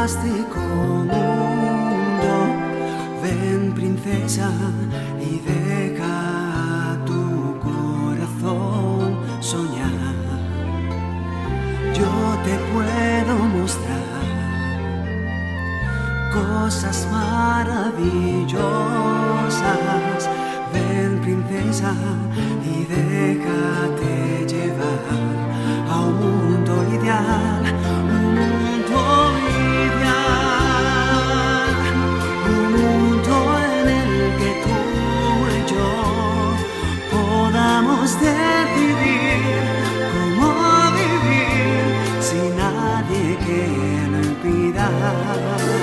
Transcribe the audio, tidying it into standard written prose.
fantástico mundo. Ven, princesa, y deja a tu corazón soñar. Yo te puedo mostrar cosas maravillosas. Ven, princesa, y déjate llevar a un mundo ideal, un mundo ideal, un mundo en el que tú y yo podamos decidir cómo vivir sin nadie que lo impida.